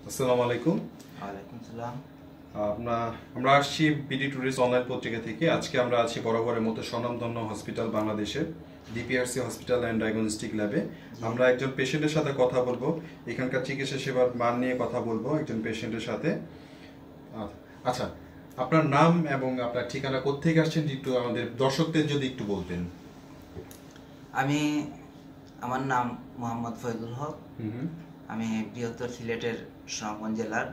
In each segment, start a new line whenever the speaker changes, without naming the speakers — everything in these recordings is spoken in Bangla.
আসসালামু আলাইকুম।
ওয়ালাইকুম সালাম।
আমরা আসছি বিডি ট্যুরিস্ট অনলাইন পত্রিকা থেকে। আজকে আমরা আছি বরাবরের মতো স্বনামধন্য হসপিটাল বাংলাদেশে ডিপিআরসি হসপিটাল অ্যান্ড ডায়াগনস্টিক ল্যাবে। আমরা একজন পেশেন্টের সাথে কথা বলবো, এখানকার চিকিৎসা সেবার মান নিয়ে কথা বলবো একজন পেশেন্টের সাথে। আচ্ছা, আপনার নাম এবং আপনার ঠিকানা কোত্থেকে আসছেন একটু আমাদের দর্শকদের যদি একটু বলতেন।
আমার নাম মোহাম্মদ ফয়জুল হক। আমি বৃহত্তর সিলেটের সুনামগঞ্জ জেলার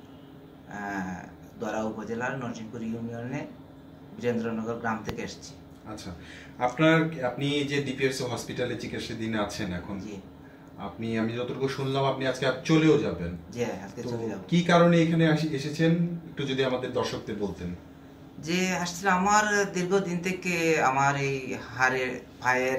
দরা উপজেলার নরসিংপুর ইউনিয়নে বীরেন্দ্রনগর গ্রাম থেকে এসেছি।
আচ্ছা, আপনি যে ডিপিআরসি হসপিটালে চিকিৎসাধীন আছেন এখন, আমি যতটুকু শুনলাম আপনি আজকে চলেও যাবেন।
জি, আজকে চলে যাব।
কি কারণে এখানে এসেছেন একটু যদি আমাদের দর্শকদের বলতেন।
যে আসলে আমার দীর্ঘদিন থেকে আমার এই পায়ের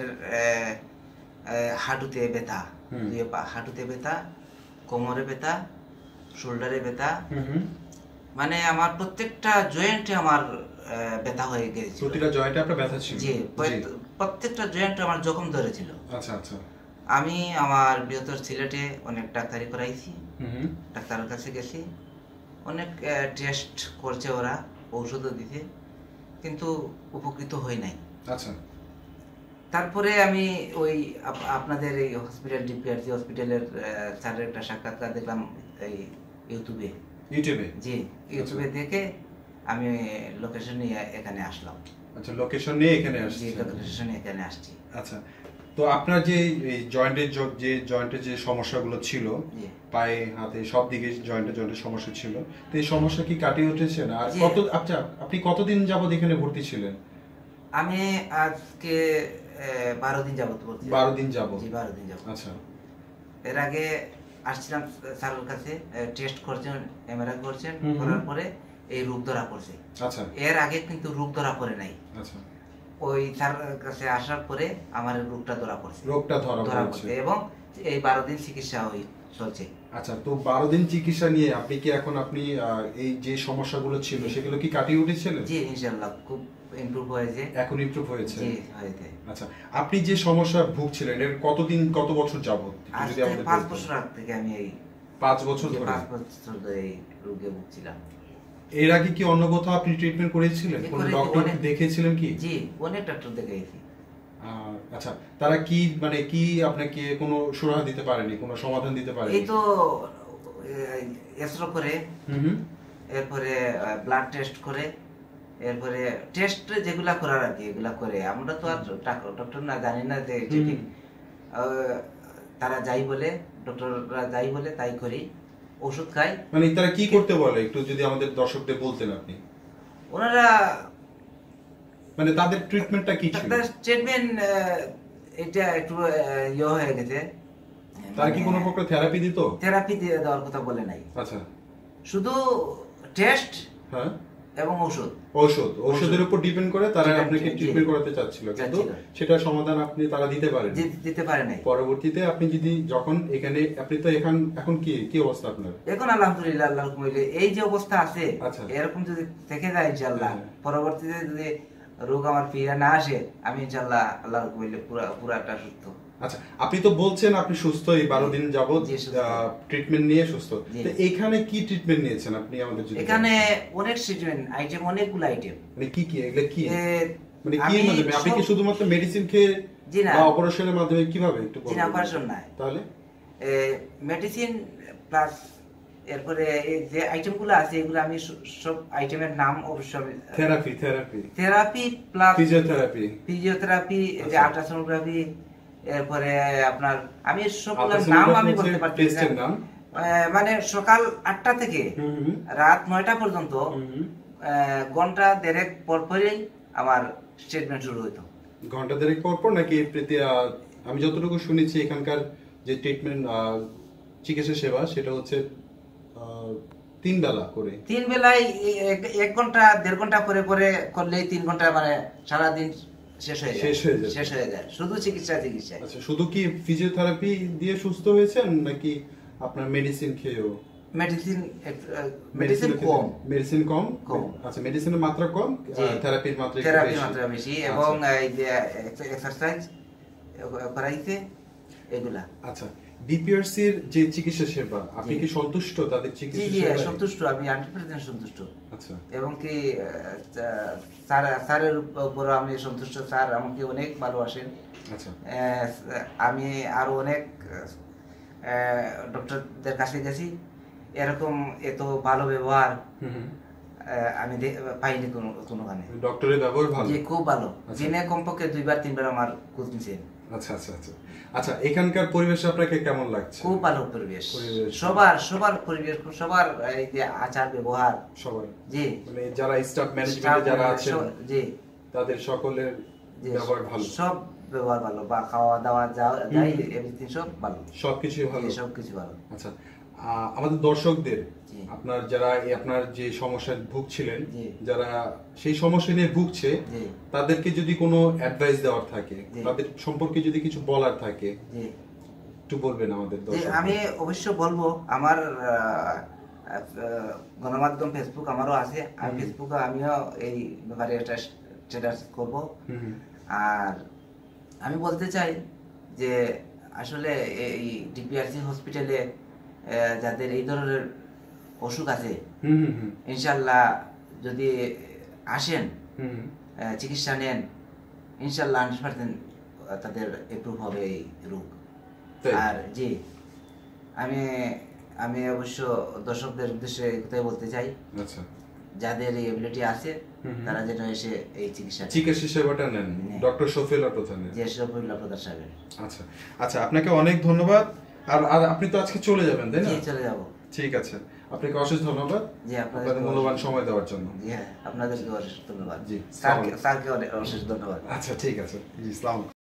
হাঁটুতে ব্যথা, হাঁটুতে ব্যথা, কোমরে ব্যথা, শোল্ডারে ব্যথা, মানে আমার প্রত্যেকটা জয়েন্টে আমার ব্যথা হয়ে গেছে।
প্রতিটা জয়েন্টে আপনার ব্যথা ছিল?
জি, প্রত্যেকটা জয়েন্টে আমার জখম ধরেছিল।
আচ্ছা আচ্ছা।
আমি আমার বৃহত্তর সিলেটে অনেক ডাক্তারি করাইছি, ডাক্তারের কাছে গেছি, অনেক টেস্ট করছে, ওরা ঔষধও দিতে, কিন্তু উপকৃত হই নাই।
আচ্ছা।
তারপরে আমি ওই আপনাদের এই হসপিটাল ডিপিআরসি হসপিটালের স্যারের একটা সাক্ষাৎকার দেখলাম এই ইউটিউবে।
জি,
ইউটিউবে দেখে আমি লোকেশন নিয়ে এখানে আসলাম।
আচ্ছা, লোকেশন নিয়ে এখানে আসছি।
জি, লোকেশন নিয়ে এখানে আসছি।
আচ্ছা, তো আপনার যে এই জয়েন্টের যে সমস্যাগুলো ছিল, পায়ে হাতে সব দিকে জয়েন্টের সমস্যা ছিল, তো এই সমস্যা কি কাটিয়ে উঠেছেন? আর আপনি কতদিন যাবত এখানে ভর্তি ছিলেন?
আমি আজকে 12 দিন যাবত ভর্তি।
12 দিন যাবত?
জি, 12 দিন যাবত।
আচ্ছা।
এর আগে আসছিলাম স্যারের কাছে, টেস্ট করছেন, এমআরআই করছেন, করার পরে এই রোগ ধরা পড়ছে।
আচ্ছা।
এর আগে কিন্তু রোগ ধরা পড়ে নাই।
আচ্ছা।
ওই স্যারের কাছে আসার পরে আমার রোগটা ধরা পড়ছে।
রোগটা ধরা পড়ছে
এবং এই 12 দিন চিকিৎসা চলছে।
আচ্ছা, তো 12 দিন চিকিৎসা নিয়ে আপনি এই যে সমস্যাগুলো ছিল সেগুলো কি কাটিয়ে উঠেছিলেন?
জি, ইনশাআল্লাহ খুব ইমপ্রুভ হয়েছে।
এখন ইমপ্রুভ হয়েছে?
জি, হয়েছে।
আচ্ছা, আপনি যে সমস্যা ভুগছিলেন এর কত বছর যাবত
যদি আমাদের 5 বছর আগে থেকে আমি এই
5 বছর ধরে?
5 বছর ধরে এই রোগে ভুগছিলাম।
এর আগে কি অন্য কোথাও আপনি ট্রিটমেন্ট করেছিলেন? কোন ডক্টর দেখিয়েছিলেন কি?
জি, অনেক ডক্টর দেখিয়েছি।
আচ্ছা, তারা কি আপনাকে কোনো সুরাহা দিতে পারেনি, কোনো সমাধান দিতে পারেনি?
এই তো এক্সরে করে, এরপরে ব্লাড টেস্ট করে, এরপরে টেস্ট যেগুলা করার আর কি এগুলা করে। আমরা তো আর ডক্টর না, জানি না যে ঠিক তারা যাই বলে, ডক্টররা যাই বলে তাই করি, ওষুধ খাই।
মানে তারা কি করতে বলে একটু যদি আমাদের দর্শকদের বলতেন আপনি।
ওনারা
মানে তাদের ট্রিটমেন্টটা কি ছিল?
তাদের ট্রিটমেন্ট এটা একটু হয়ে গেছে।
তারা কি কোনো প্রকার থেরাপি দিত?
থেরাপি দেওয়ার কথা বলে নাই।
আচ্ছা,
শুধু টেস্ট
হ্যাঁ, এবং ওষুধের উপর ডিপেন্ড করে তারা আপনাকে ট্রিটমেন্ট করাতে চাচ্ছিল, কিন্তু সেটা সমাধান তারা দিতে পারে নাই। পরবর্তীতে আপনি যখন এখানে আপনি তো এখন কি অবস্থা আপনার?
এখন আলহামদুলিল্লাহ, আল্লাহর হুকুমে এই যে অবস্থা আছে, এরকম যদি থেকে যায় ইনশাআল্লাহ, পরবর্তীতে যদি রোগ আমার ফিরে না আসে, আমি ইনশাআল্লাহ আল্লাহর হুকুমে পুরাটা সুস্থ।
আচ্ছা, আপনি তো বলছেন আপনি সুস্থ, এই 12 দিন যাবত ট্রিটমেন্ট নিয়ে সুস্থ। তো এখানে কি ট্রিটমেন্ট নিয়েছেন আপনি আমাদের জন্য?
এখানে অনেক ট্রিটমেন্ট আইটেম, অনেকগুলো আইটেম।
মানে কি এগুলা কি? মানে কি মাধ্যমে আপনি কি শুধুমাত্র মেডিসিন খেয়ে বা অপারেশনের মাধ্যমে কিভাবে একটু বলুন?
জি না, অপারেশন নাই,
তাহলে
মেডিসিন প্লাস এরপরে এই যে আইটেমগুলো আছে এগুলো আমি সব আইটেমের নাম অবশ্যই থেরাপি প্লাস ফিজিওথেরাপি, যে আল্ট্রাসোনোগ্রাফি, এরপরে আপনার আমি সবগুলোর নাম আমি বলতে পারতেছি না। মানে সকাল 8টা থেকে রাত 9টা পর্যন্ত ঘন্টা দেড়েক পরপরই আমার ট্রিটমেন্ট শুরু হতো।
ঘন্টা দেড়েক পর নাকি? আমি যতটুকু শুনেছি এখানকার যে ট্রিটমেন্ট চিকিৎসা সেবা সেটা হচ্ছে 3 বেলা করে।
3 বেলায় 1 ঘন্টা 1.5 ঘন্টা করে করলে 3 ঘন্টা মানে সারাদিন শেষ হয়ে যায় শুধু চিকিৎসা।
আচ্ছা, শুধু কি ফিজিওথেরাপি দিয়ে সুস্থ হয়েছেন নাকি আপনার মেডিসিন খেয়েও? মেডিসিন কম। আচ্ছা, মেডিসিনের মাত্রা কম, থেরাপির মাত্রা
বেশি, এবং এই যে এক্সারসাইজ করাইতে এগুলা।
আচ্ছা, ডিপিআরসির যে চিকিৎসা সেবা, আপনি কি সন্তুষ্ট তাদের
জি
চিকিৎসা
জি
সেবায়?
সন্তুষ্ট, আমি 100% সন্তুষ্ট।
আচ্ছা
এবং কি স্যারের উপর আমি সন্তুষ্ট। স্যার আমাকে অনেক ভালোবাসেন।
আচ্ছা
আমি আরো অনেক ডক্টরদের কাছে গেছি, এরকম এত ভালো ব্যবহার আমি পাইনি কোনোখানে।
ডক্টরের ব্যবহার ভালো?
জি খুব ভালো।
আচ্ছা।
দিনে কমপক্ষে 2-3 বার আমার খোঁজ নিছেন।
আচ্ছা আচ্ছা আচ্ছা আচ্ছা, এখানকার পরিবেশ আপনাকে কেমন লাগছে?
খুব ভালো পরিবেশ,
পরিবেশ।
সবার পরিবেশ, সবার এই যে আচার ব্যবহার,
সবাই
জি
মানে যারা স্টাফ ম্যানেজমেন্টে যারা আছেন
জি
তাদের সকলের
জি,
ব্যবহার ভালো?
সব ব্যবহার ভালো, বা খাওয়া দাওয়া যাই এভরিথিং সব ভালো,
সবকিছুই ভালো?
জি, সবকিছু ভালো।
আচ্ছা আমাদের দর্শকদের
জি।
আপনার যারা আপনার যে সমস্যায় ভুগছিলেন,
জি।
যারা সেই সমস্যা নিয়ে ভুগছে,
জি
তাদেরকে যদি কোনো অ্যাডভাইস দেওয়ার থাকে,
জি।
তাদের সম্পর্কে যদি কিছু বলার থাকে,
জি
একটু বলবেন আমাদের
জি,
দর্শক?
আমি অবশ্য বলবো, আমার গণমাধ্যম ফেসবুক আমারও আছে, আমি ফেসবুকে আমিও এই ব্যাপারে একটা স্ট্যাটাস করব। আর আমি বলতে চাই যে আসলে এই ডিপিআরসি হসপিটালে যাদের এই ধরনের অসুখ আছে, ইনশাল্লাহ যদি আসেন, চিকিৎসা নেন, ইনশাল্লাহ 100% তাদের এপ্রুভ হবে এই রোগ।
তাই?
আর জি, আমি আমি অবশ্য দর্শকদের উদ্দেশ্যে এই কথাই বলতে চাই,
আচ্ছা,
যাদের এই এবিলিটি আছে তারা যেন এসে এই
চিকিৎসা সেবাটা নেন ডক্টর শফিউল্লাহ প্রধানের।
যে শফিউল্লাহ প্রধান সাহেবের।
আচ্ছা আচ্ছা, আপনাকে অনেক ধন্যবাদ। আর আর আপনি তো আজকে চলে যাবেন, তাই না?
জি চলে যাব।
ঠিক আছে, আপনাকে অশেষ ধন্যবাদ
জি
আপনাদের মূল্যবান সময় দেওয়ার জন্য।
জি হ্যাঁ, আপনাদেরকে অশেষ ধন্যবাদ।
জি,
স্যারকে অশেষ ধন্যবাদ।
আচ্ছা ঠিক আছে, জি, আসসালামু আলাইকুম।